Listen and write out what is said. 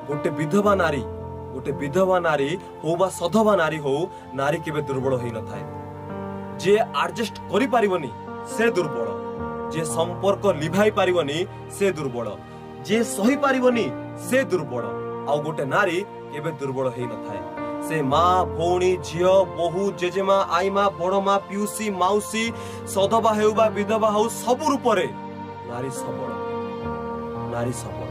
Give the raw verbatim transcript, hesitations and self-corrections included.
गोटे विधवा नारी गोटे विधवा नारी हो बा सधवा नारी हो नारी केबे दुर्बल होई न थाए। जे एडजस्ट करि पारिबनी से दुर्बल, जे संपर्क लिभाई पारिबनी से दुर्बल, जे सही पारिबनी से दुर्बल। आ गोटे नारी केबे दुर्बल होई न थाए। से माँ भौणी झियो बहु जेजेमा आईमा बड़मा पिउसी माउसी सधवा हेउ बा विधवा हो सब रूप रे नारी सबल नारी सबल।